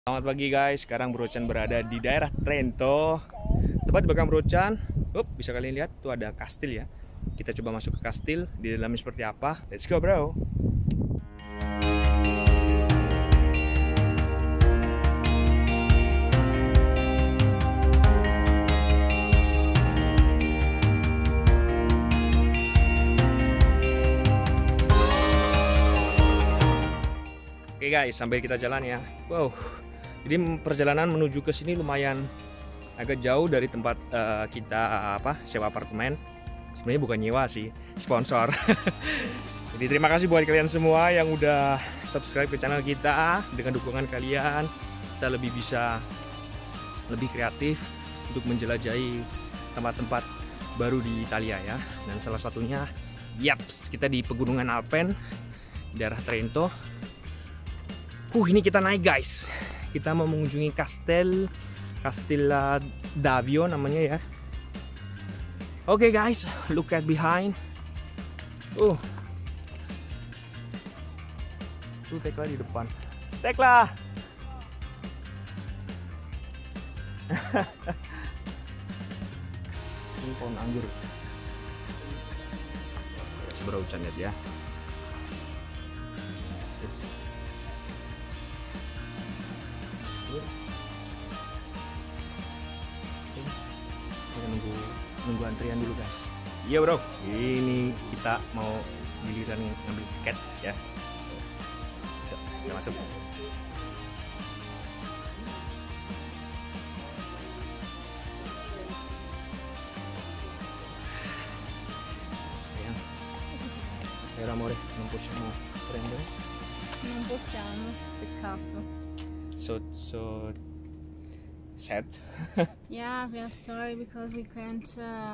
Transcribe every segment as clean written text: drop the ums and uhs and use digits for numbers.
Selamat pagi guys, sekarang Bro Chan berada di daerah Trento. Tepat di belakang Bro Chan, bisa kalian lihat tuh ada kastil ya. Kita coba masuk ke kastil, di dalamnya seperti apa. Let's go bro. Oke guys, sambil kita jalan ya. Wow, jadi perjalanan menuju ke sini lumayan agak jauh dari tempat kita sewa apartemen. Sebenarnya bukan nyewa sih, sponsor. Jadi terima kasih buat kalian semua yang udah subscribe ke channel kita. Dengan dukungan kalian, kita bisa lebih kreatif untuk menjelajahi tempat-tempat baru di Italia ya. Dan salah satunya, yaps, kita di pegunungan Alpen, daerah Trento. Ini kita naik guys. Kita mau mengunjungi Castello d'Avio namanya ya. Oke guys, look at behind. Tuh Tekla di depan. Tekla. Ini pohon anggur. Coba hujan lihat ya. Nunggu antrian dulu guys. Iya bro, ini kita mau giliran ngambil tiket ya. Kita masuk. Sayang, amore, non possiamo prendere? Non possiamo, peccato. So sad. Yeah, we are sorry because we can't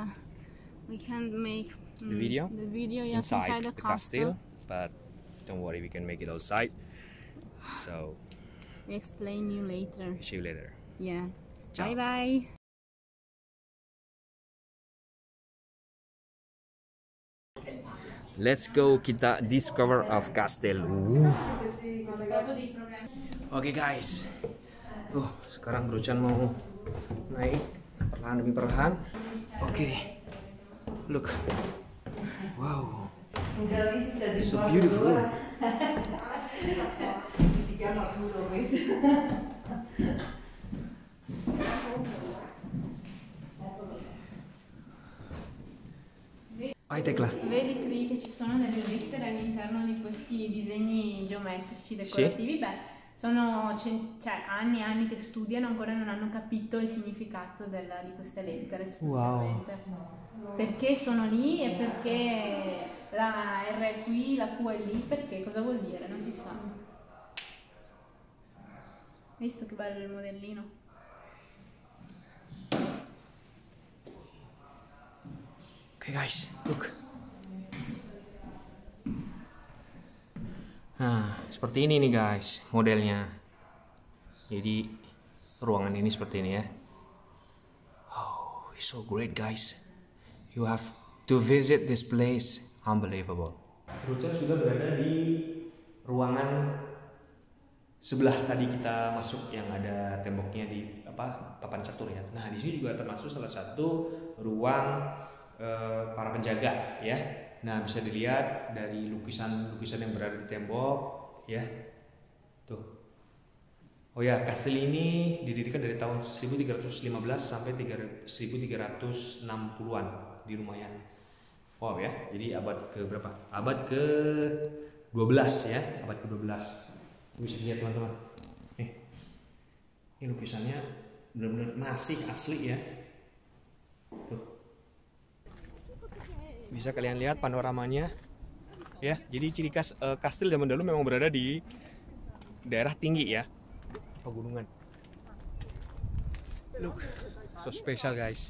make The video yes, inside the castle. But don't worry, we can make it outside. So We explain you later. see you later. Yeah. Ciao. Bye bye. Let's go, kita discover of castle. Oke guys, sekarang Bro Chan mau naik perlahan demi perlahan. Oke, look, wow, so beautiful. Vai Tecla. Vedi qui che ci sono delle lettere all'interno di questi disegni geometrici decorativi? Beh, sono anni e anni che studiano, ancora non hanno capito il significato di queste lettere. Wow. Perché sono lì e perché la R è qui, la Q è lì, perché cosa vuol dire? Non si sa. Visto che bello il modellino? Oke guys, look. Nah, seperti ini nih guys modelnya. Jadi ruangan ini seperti ini ya. Oh, it's so great guys. You have to visit this place. Unbelievable. Bro Chan sudah berada di ruangan sebelah tadi kita masuk yang ada temboknya di papan catur ya. Nah, di sini juga termasuk salah satu ruang para penjaga ya. Nah, bisa dilihat dari lukisan yang berada di tembok ya. Tuh. Oh ya, kastil ini didirikan dari tahun 1315 sampai 1360-an. Di lumayan. Wow ya. Jadi abad ke berapa? Abad ke 12 ya, abad ke 12. Bisa dilihat teman-teman. Ini lukisannya benar-benar masih asli ya. Tuh. Bisa kalian lihat panoramanya ya. Jadi ciri khas kastil zaman dulu memang berada di daerah tinggi ya, pegunungan. Look, so special guys.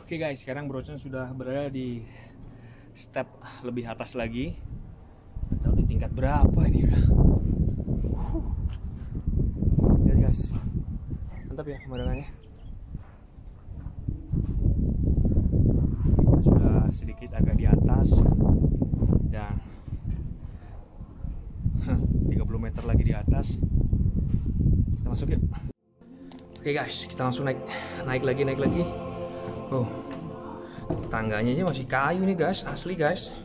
Oke guys, sekarang Brocen sudah berada di step lebih atas lagi. Nggak tahu di tingkat berapa ini udah. Lihat guys, mantap ya pemandangannya. Kita sudah sedikit agak di atas dan 30 meter lagi di atas. Kita masuk yuk. Oke guys, kita langsung naik lagi. Oh, tangganya aja masih kayu nih guys, asli guys.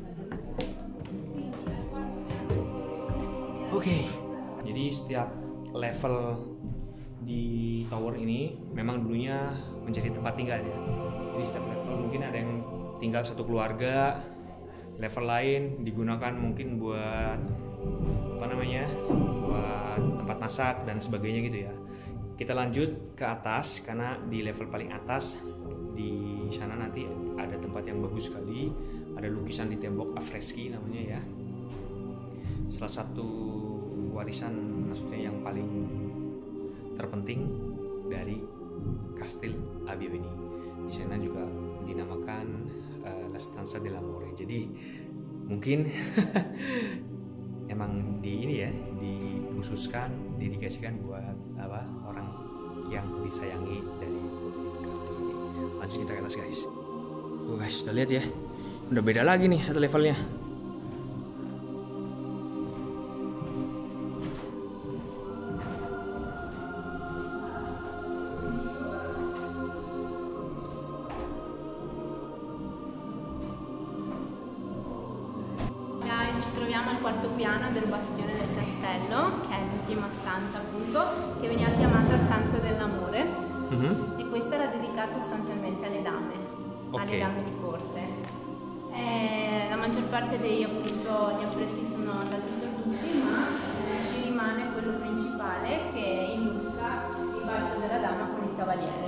Oke, jadi setiap level di tower ini memang dulunya menjadi tempat tinggal ya. Jadi setiap level mungkin ada yang tinggal satu keluarga, level lain digunakan mungkin buat buat tempat masak dan sebagainya gitu ya. Kita lanjut ke atas karena di level paling atas di sana nanti ada tempat yang bagus sekali, ada lukisan di tembok afreski namanya ya. Salah satu warisan maksudnya yang paling terpenting dari Kastil Abio ini. Di sana juga dinamakan La Stanza dell'Amore. Jadi mungkin emang dikhususkan, didedikasikan buat orang yang disayangi dari kastil ini. Lanjut kita ke atas guys. Guys, sudah lihat ya, udah beda lagi nih satu levelnya. Ci troviamo al quarto piano del bastione del castello, che è l'ultima stanza appunto, che veniva chiamata stanza dell'amore, e questa era dedicata sostanzialmente alle dame, alle dame di corte. La maggior parte degli affreschi sono andati perduti, ma ci rimane quello principale che illustra il bacio della dama con il cavaliere.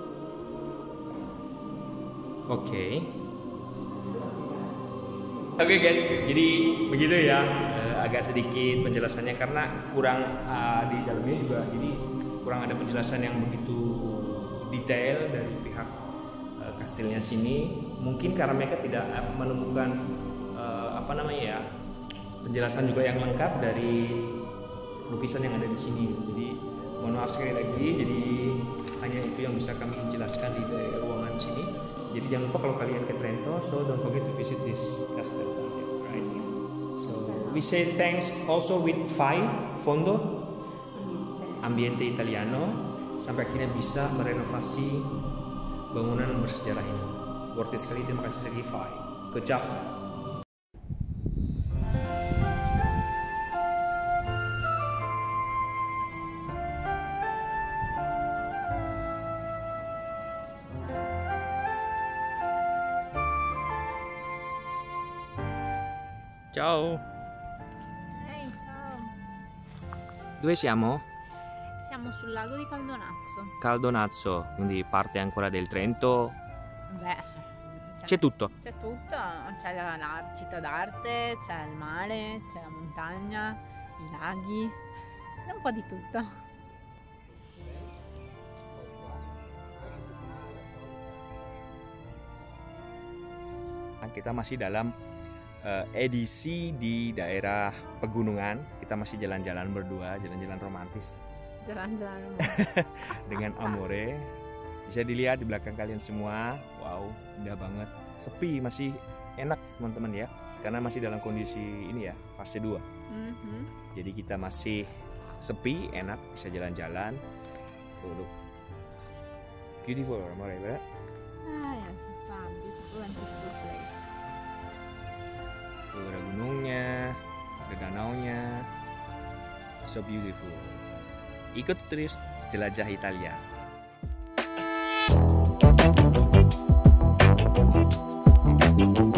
Oke guys, jadi begitu ya, agak sedikit penjelasannya karena kurang di dalamnya juga, jadi kurang ada penjelasan yang begitu detail dari pihak kastilnya sini. Mungkin karena mereka tidak menemukan penjelasan juga yang lengkap dari lukisan yang ada di sini. Jadi mohon maaf sekali lagi, jadi hanya itu yang bisa kami jelaskan di ruangan sini. Jadi jangan lupa kalau kalian ke Trento, so don't forget to visit this castle, right? So we say thanks also with Fondo Ambiente Italiano sampai akhirnya bisa merenovasi bangunan bersejarah ini. Worth it sekali, terima kasih lagi Good job. Ciao. Ehi, ciao. Dove siamo? Siamo sul lago di Caldonazzo. Caldonazzo, quindi parte ancora del Trento. Beh, c'è tutto. C'è tutto, c'è la città d'arte, c'è il mare, c'è la montagna, i laghi, è un po' di tutto. Kita masih dalam edisi di daerah pegunungan. Kita masih jalan-jalan berdua, jalan-jalan romantis. Jalan-jalan dengan Amore. Bisa dilihat di belakang kalian semua. Wow, indah banget. Sepi, masih enak teman-teman ya. Karena masih dalam kondisi ini ya, fase 2. Jadi kita masih sepi, enak, bisa jalan-jalan. Tuh, beautiful Amore, right? Yes, it's a beautiful and peaceful place. Tuh, ada gunungnya, ada danaunya. So beautiful. Ikut terus jelajah Italia.